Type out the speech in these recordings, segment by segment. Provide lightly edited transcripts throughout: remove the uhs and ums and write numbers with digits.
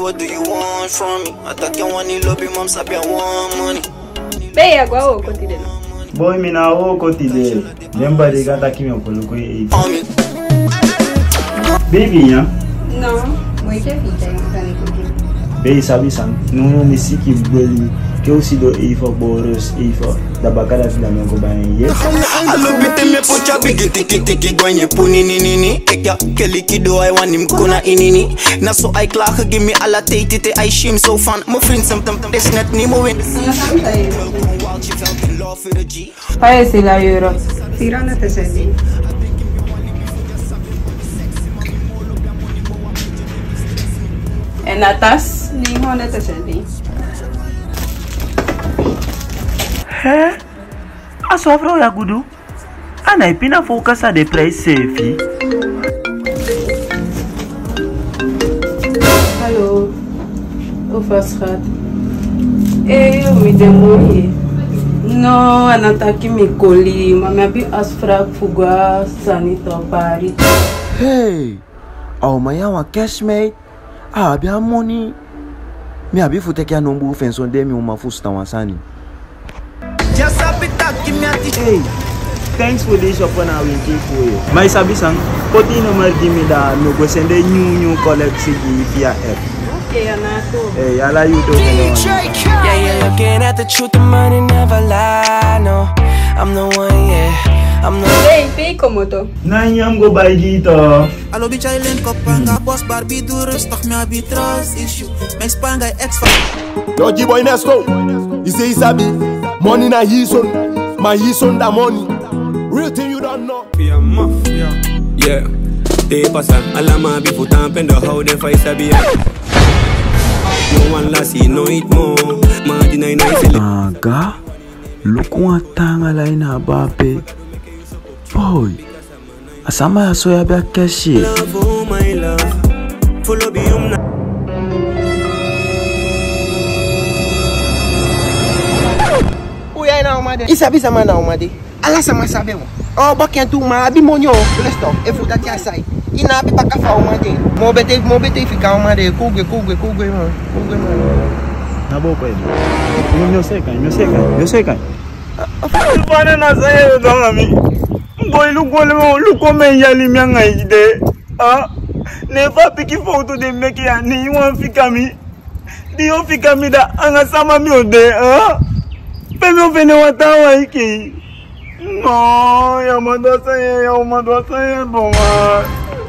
What do you want from me? Attack your one lobby, mom, sabi I want money. Bem, agora o cotidiano. Boy, me na o cotidiano. Lembra de gata que me colocou aí. Baby, ya? Não, muito é vida, eu não tenho cotidiano. Bem, sabe, Sam? Não me sei que bully. Que eu se dou aí for boros, aí for da bacana filha minha companhia. Allo bitte me pucha bigi tiki gwenye puni nini. Ekya ke likido I want him kuna inini. Na so I klagen give me alla tete I shame so fan. Mijn vriend some this net niet meer win. Paye si la euro. Tirando te sedi. En atas ni honde te sedi. Hé? A sua vrouw ya gudu? Ana ipina focus de play safe. Hallo. Hoe was het? Eu me demorei. Não, ela tá aqui me colhi, mas me abi as fracas fuga sanito pari. Hey, oh my yawa cash mate. Ah, bia money. Me abi fute que a nombu fenson de mi uma fusta wasani. Hey, thanks for this open our week for you. My sabi sang, poti no mar give me da no go send a new collect CD via app. Okay, Anato. Hey, I like you talking on. Yeah, you're looking at the truth, the money never lie. No, I'm the one, yeah. I'm the Hey, pay como to. Nine yam go buy dito. Allo bitch I link up panga boss Barbie doe rustig me abi trust issue. Mijn spanga ex van Yo GboyNesto, he say he sabi. Money na his own, my his own da money. Real thing you don't know. Yeah, they pass alama before time and the how they fight sabi. No one last see no it more. Margin I know. Aga, look one tanga la ina bape. Boy, asama ya soya bia keshi. Love, oh my love, follow me Isabi sama na umade. Ala sama sabe mo. Oh bakyan tu ma abi monyo. Lesto. E futa tia sai. Ina abi bakafa umade. Mo bete fika umade. Kugwe mo. Na boca ele. Meu seca. Para na saia do ami. Boy lu come yali mianga ide. Ah. Ne va piki foto de meki ya ni wan fika mi. Dio fika mi da anga sama mi ode. Ah. Pelo vene watawa iki. No, ya madosa ya boma.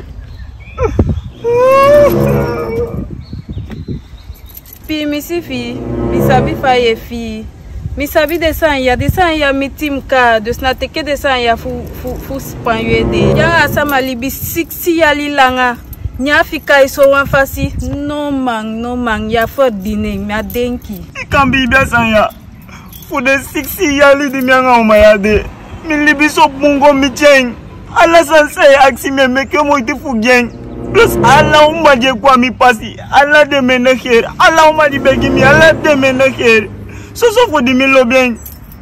Fi mi si fi, mi sabi faye fi. Mi sabi desan ya mi team ka, dus na teke desan ya fu spanyo de. Ya asama libi 6 ya li langa. Nya fika iso wan fasi. No man, ya for dine, mi adenki. Ikambi besan ya. For the 6 years di mianga umayade. Mi libi so bungo mi cheng. Ala sansay aksi me meke mo iti fugeng. Plus ala umaje kwa mi pasi. Ala de meneker. Ala umaji begi mi. Ala de meneker. So for di mi lobeng.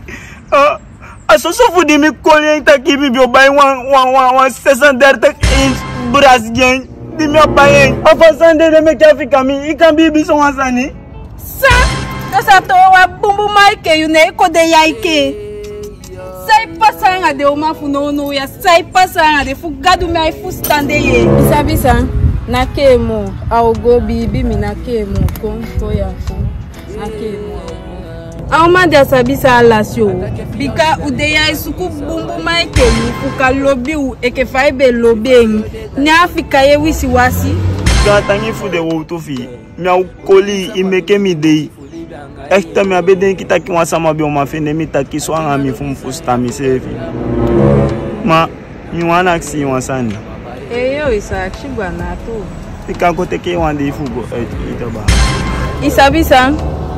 So for di mi kolyen taki mi bio bay wan 630 inch brass gang. Di mi abayeng. Afasande de meke afika mi. Ikan bibi so wasani. Sa! Essa toa bumbu maike you ne ko de yaike. Sai pasanga de uma funono ya sai pasanga de fugado me fu stande ye. Bisa na kemo au go bibi mi na kemo konto ya fu. Na kemo. Auma de sabisa alasio. Bika udeya isuku bumbu maike you fuka lobi u eke faibe lobeng. Ni Afrika ye wisi wasi. Gatangi fu de wo to fi. Mi koli imeke mi dei. Esta me abeden kita ki wasama bi o ma fende mi taki so anga mi fum fusta mi sefi. Ma mi wana aksi wasani. Yo isa chibwa na to. Ika ko teke wande ifugo itoba. Isabi sang.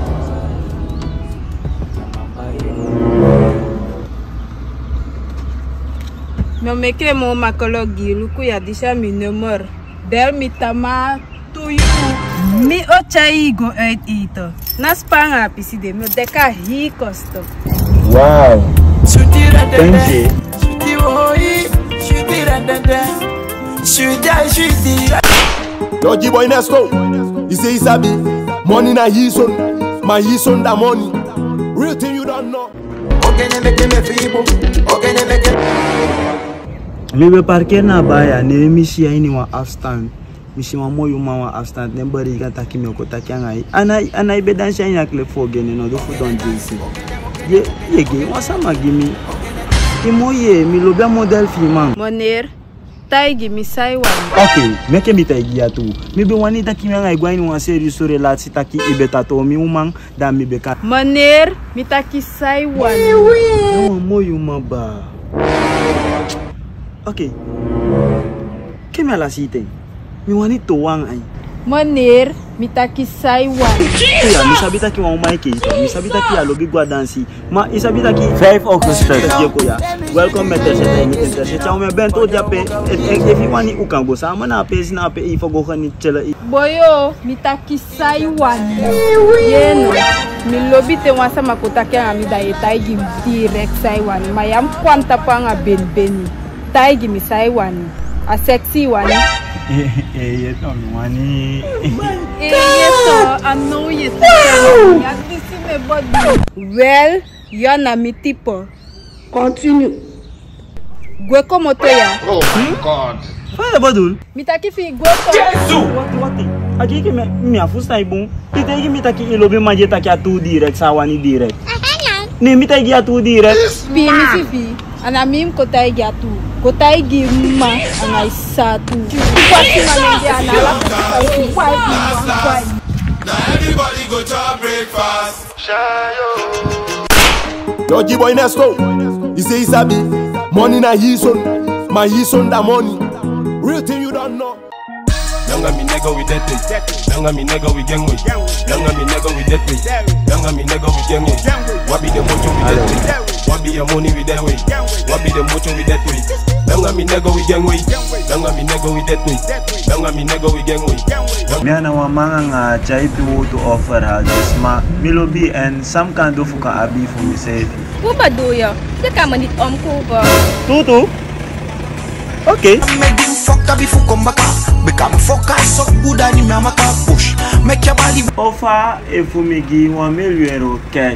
Me meke mo makologi luku ya disha mi nummer. Del mi tama to you. Mi ochai go uit eten. Na spanga pisi de mi deka hi kosto. Wow. Thank you. Yo GboyNesto, He say he sabi. Money na his son. My his son da money. Real thing you don't know. Maybe parke na baya ne misi ini wa afstand. Misi wa moyo ma wa afstand. Ne bari ga taki me ko taki ngai. Ana ibe dan sha nya kle fo gene no do fu don jinsi. Ye ge wa sama gimi. Imoye mi lo bia model fi man. Moner taigi mi sai wa. Okay, meke mi taigi ya tu. Mi be wani taki me ngai gwa ni wa serious so relati taki ibeta to mi umang da mi be ka. Moner mi taki sai wa. No moyo ma ba. Okay. Keme ala site. Mi wani to wang ai. Moner mi taki sai wa. Ya mi sabi taki wa umai ke ito. Mi sabi taki alogi gwa dansi. Ma isabi taki 5 orchestra ko ya. Welcome message ta ni interse. Cha me bento jape. If you wani ukango sama na pezi na pe ifo go khani chela. Boyo mi taki sai wa. Yeno. Mi lobi te wasa makotake ami da taigi direct sai wa. Mayam kwanta panga ben. Taigi mi sai wa. A sexy one. Yes, money. Yes, I know you. Well, you're not me tipo. Continue. Gwe como to ya. Oh God. Fala badul. Mi taki fi gwe to. Jesus. What? Aqui que me afusta aí bom. E tem que me taki ilobe maje taki atu direct sawani direct. Ne mi taki atu direct. Bi mi fi. Ana mim ko taigi atu. Ko taigi ma ana isatu. Kwati manenge ana la kwai. Now everybody go to breakfast. Yo GboyNesto. He say he sabi. Money na his son. My his son da money. Real thing you don't know. Young me nigga with that thing. Young me nigga with gang with. Young me nigga with that thing. Young me nigga with gang with. What be the motion with that thing? What be your money with that way? What be the motion with that way? Young me nigga with gang with. Young me nigga with that thing. Young me nigga with gang with. Miana wa mga chai to offer houses ma milobi and some kind of fuka abi for me say. Kuba do ya? Ya kama nit kuba. Tutu. Okay. Make you fuck up before come back. Become focus so good and you make a push. Make your body Offer if me give €1 million cash.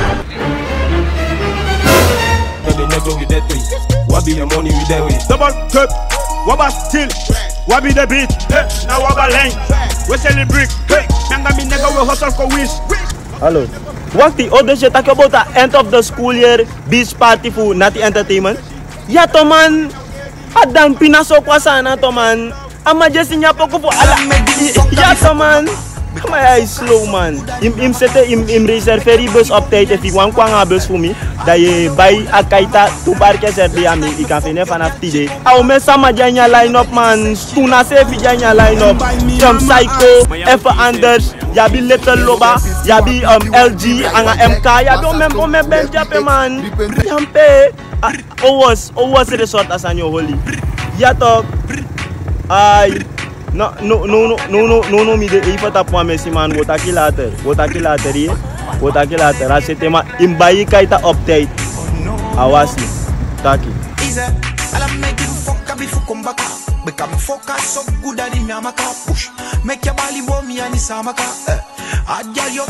The nigga with that thing. What be your money with that way? Double cup. What about still? What be the beat? Now what about lane? We sell the brick. Nanga me nigga we hustle for wish. Hello. What the other shit talk about the end of the school year beach party for not entertainment? Ya to man. Adam pinaso kwa sana to man. Ama just niya po ko po ala. Ya to man. My eyes slow man. Im sete im reserve ferry bus update if you want kwang bus for me. Da ye buy akaita to parke serbi ami I can fine fan after day. Au me sama janya line up man. Tuna safe janya line up. From Psycho, F Anders, yabi Little Loba, yabi LG, anga MK, yabi o me ben jape man. Yampe. Owas resort asanyo holy. Ya talk. Ay. No mi de ifa tapwa mesi man wotaki later ye. Wotaki later ase tema imbayi kaita update. Awasi. Taki. I'll make you fuck up before come back. Become focus so good and you make a push. Make your body warm me and it's a maka. Adja yo.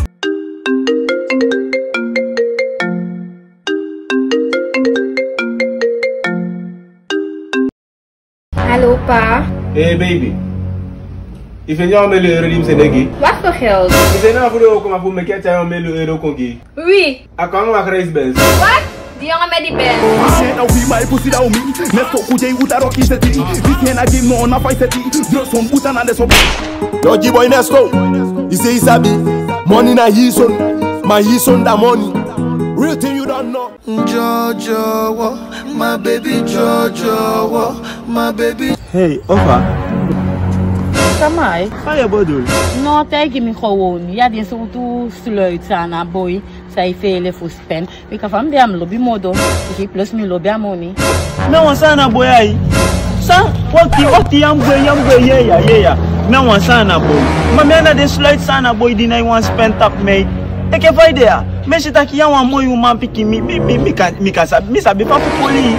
Hallo pa. Hey baby. If you want me to redeem Senegi. Wat voor geld? If you want to come up make a €1 kongi. Oui. I can't make race Benz. Wat? Die jongen met die band. Say now we my pussy down me. Nesto kuje uta rocky seti. This can I give no na fight seti. Just some uta na deso. Yo GboyNesto. He say he sabi. Money na his son. My his son da money. Real thing you don't know. Jojo, my baby Jojo, my baby. Hey, Ofa. Samai? Fire bodul. No, tegen me gewoon. Ja, die zo toe sluit aan boy. Zij vele voor spend. Ik kan van hem lobby modo. Ik plus me lobby money. Me wan sana boy ai. Sa wakti yam boy yeah. Me wan sana boy. Ma me na de sluit sana boy di na wan spend up me. Ik heb idea. Me shita ki yan wan moy man piki mi sabi pa poli.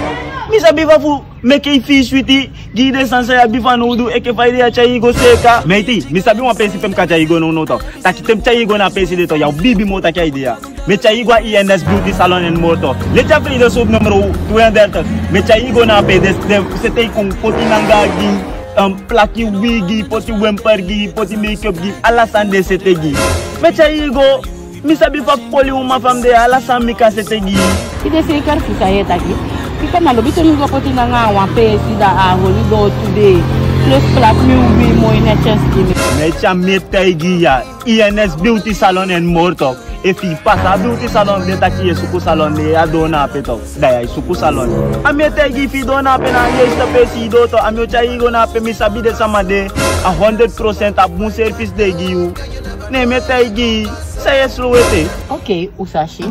Misa bifa fu make fish with it. Gide sansa ya bifa no do eke faide ya chaigo seka. Meti, misa bi wan pensi pem ka chaigo no to. Taki tem chaigo na pensi de to ya bibi mota ka idea. Me chaigo INS Beauty Salon en moto. Le chapri de sub numero 32. Me chaigo na pe des c'était con poti nanga gi plaki wigi, poti wemper gi, poti make-up gi, alasan de c'était gi. Me chaigo misa bifa poli uma fam de alasan mi ka c'était gi. Ide se kar fu saye taki. Kita na lobi to ngo poti nanga wan pe si da a holi do today. Plus plak mi ubi mo ina cheski. Me cha metegi ya INS Beauty Salon en moto. E fi pasa Beauty Salon de taki suku salon de adona peto. Da suku salon. A metegi fi dona pe na ye sta pe si do to a me cha igo na pe mi sabi de samade a 100% a bon service de gi u. Ne metegi say slowete. Okay, usashi.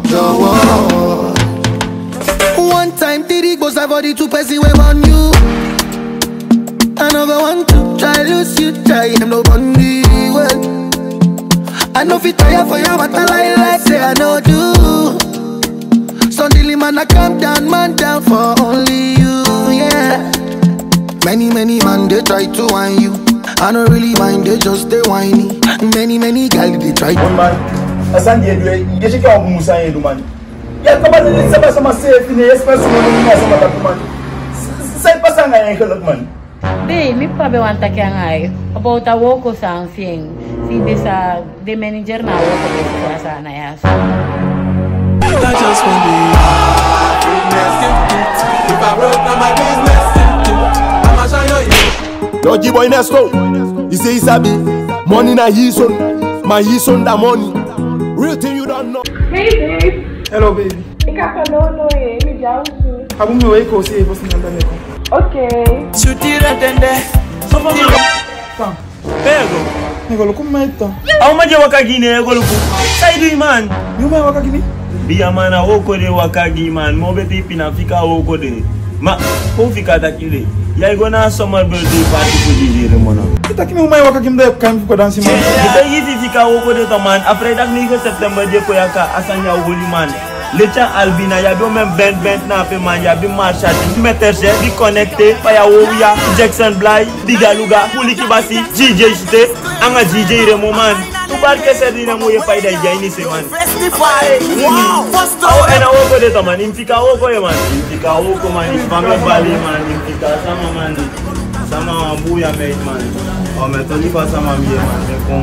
One time, Diddy goes I've already 2 pesos way on you. Another one to try lose you, try him no bundy well. I know if you tire for you, but I like say I know do. Suddenly man I come down, man down for only you, yeah. Many man they try to whine you. I don't really mind, they just they whiny. Many girls they try. One man, asan dia dua, dia cakap aku musa yang tu man. Ya kau pasal ni sama safe ni, especially ni sama tak man. Saya pasang yang kelak man. Be, mi pa be wanta kaya ngay. About a woko sa ang fiyeng. Si sa de manager na woko be sa sana ya. I just want to be if I broke down my business, I'ma show you. Yo, GboyNesto, he say he sabi, money na his own, my his own da money. Real thing you don't know. Hey babe. Hello baby. Ikapanono mi jausu. Abu mi weko si bosi ndani ko. Okay. Shutira tende. Sam. Pego. Ngolo kumeta. Au maje wakagi ne ngolo ku. Saidu man. Yuma wakagi ni? Biya mana woko de wakagi man. Mo beti pinafika woko de. Ma ko fika takile. Ya igona summer birthday party ko jijire mona. Kita kimi umai wakagi mda kan ko dansi man. Kita yifi fika woko de to man. Après dak ni ko September je ko yaka asanya woli man. Lecha albina ya bi même bent na pe man ya bi marcha di metterse di connecté pa ya woya Jackson Blay di galuga puli kibasi DJ shite anga DJ re moment tu barke se di na moye faida ya ini se man wow oh ena wo ko de to man imfika wo ko man imfika wo ko man ifame bali man imfika sama man sama buya mate man o me to li fa sama mi man de kon.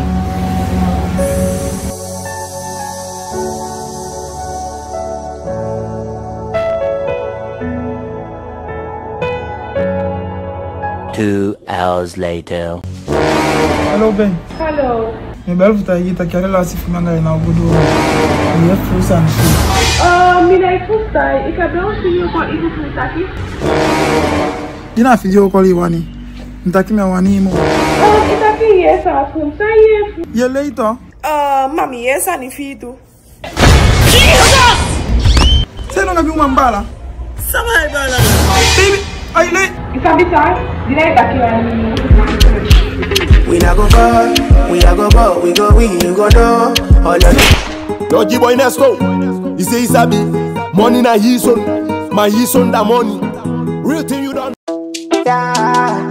Two hours later. Hello Ben. Hello. Me bel futa yita kare la si fumanga ina obodo. Me frusa nti. Mina ifusta ikabla usiyo kwa ibu futaki. Ina video call iwani. Ntaki me wani mo. Itaki yesa fumsa yefu. Ye later. Mami yesa ni fitu. Jesus! Seno ngabi umambala. Sama ibala. Baby, I late. Ikabisa, dile takiwani. We not go far, we not go far, we go win, you go do all of it. Yo, GboyNesto, he say he sabi, money na his own, my his own da money. Real thing you don't know. Yeah,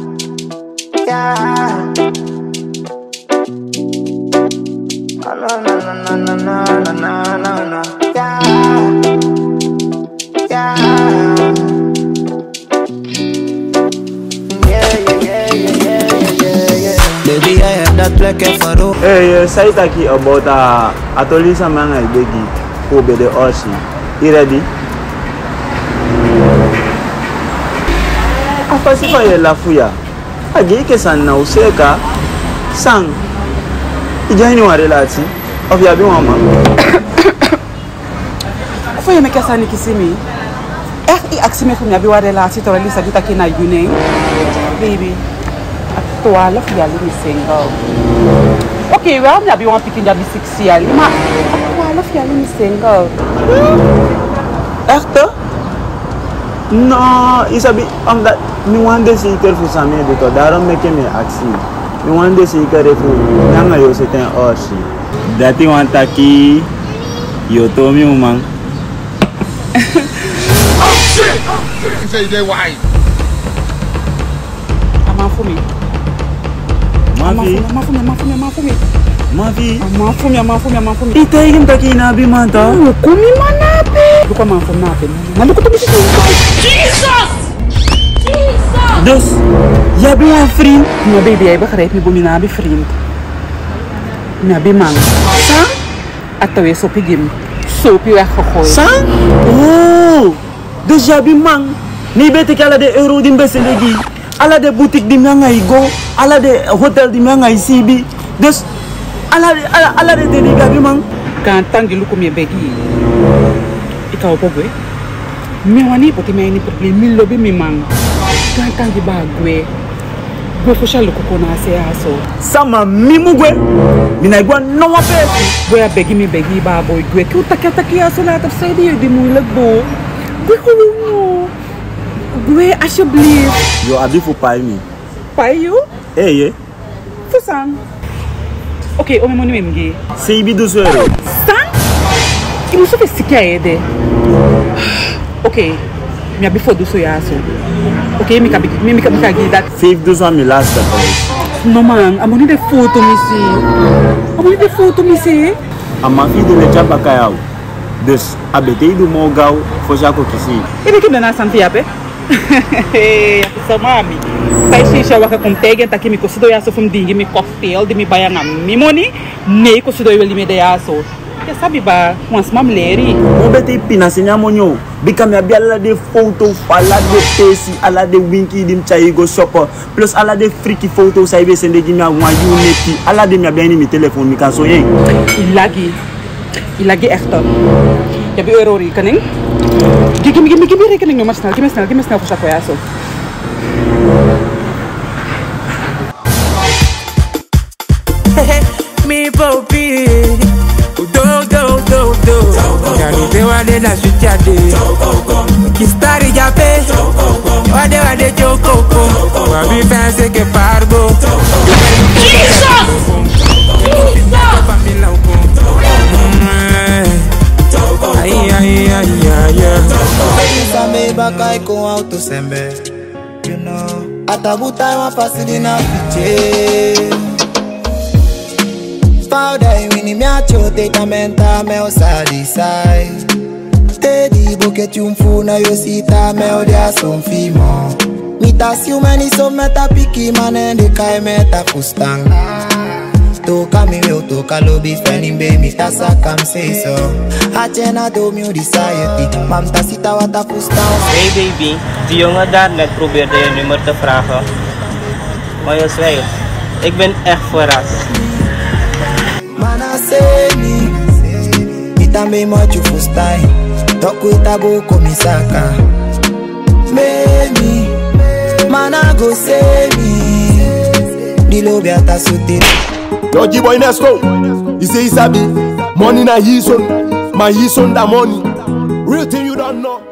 yeah. No. Yeah. Baby, I have that black for you. Hey, say taki about atolisa manga ibegi ko be the oshi. You ready? Apa sifa ye lafuya? Agi ke san na useka sang. Ijani wa relati. Of ya bi mama. Afa ye meka sani kisimi. I aksime fu nyabi wa relati to relisa ditaki na yune. Baby. To I love you ali single. Okay, well I'm be one picking that be 6 years. Ma, I love you ali single. Echt? No, it's a bit that me one day see for some because daarom make me aksi. Me one day see for nanga yo seten oshi. Dati wan taki yo to mi umang. Oh shit! You say they why? I'm out for me. Mavi. Ita yung taki nabi manta. Kumi manape. Luka man from natin. Naluko to misi. Jesus! Dus, yabi een vriend. Mijn baby, jij begrijpt me, boem je nabi vriend. Mijn baby man. Sang? Atawe sopi gim. Sopi weggegooid. Sang? Oh, dus yabi man. Nee, weet ik alle de euro die beste legi. Alle de boutique die mij ngai go. Alle de hotel die mij ngai sibi. Dus, alle de dede yabi man. Kan tangi luko mi begi. Ika opo gue. Mi wani poti mi ini problem mi lobi mi man. Kan tangi ba gue. Gue fosha luko kona se aso. Sama mimu gue. Mina igwa no wape. Gue ya begi mi begi ba boy gue. Ki utaki aso la taf say di di moeilijk do. Gue kulo. Gue alsjeblieft. Yo abi fu pai mi. Pai you? Eh. Fusang. Oké, ome moni memgi. Seibi do suero. Sang? Ibu so fesikia ede. Oké, mi abi fodu so yaso. Oké, mi kagi dat. 5 mi last no man, amoni de foto mi si. Amoni de foto mi si. Ama fi de chapa kayau. Dus abete do mo gau fo jako kisi. Ibe ki dana santi ape. Ya kusa mami. Pai shisha waka kontegen taki mi kosido yaso fum dingi mi cocktail di mi bayanga mi moni nei kosido yeli me de yaso. Ya sabi ba, mas mamleri. Mo bete pina sinya monyo. Bika mi abi ala de foto, ala de pesi, ala de winky dim chaigo shopper. Plus ala de freaky photo saibe sende gi mi a wan unity. Ala de mi abi ni mi telephone mi kan so yen. Ilagi echter. Ya bi euro rekening. Give rekening no mas snel. Give me snel voor sako yaso. Mi popi. Canite wade na sutiade. Kistari jape. Wade jokoko. Wabi fancy ke pargo. Jesus! Samei bakai com alto sembe. You know. Atabutai uma facilidade na fiche. Spauda wini miacho te tamenta meo sadisai. Te di boket yumfuna yosita meo dia son fimo. Mita siumeni so meta piki manende kai meta fustang. Toka mi meu toka lobi fenin be mita sakam say so. Achena do mi society. Mam ta sita wata fustang. Hey baby, die jongen daar net probeerde je nummer te vragen. Maar je zwijgt. Ik ben echt verrast. Mana semi, itambe mochu fustai. Toku itago komisaka. Memi, mana go semi. Dilobi ata suti. Yo GboyNesto, he say he sabi. Money na his son, my his son da money. Real thing you don't know.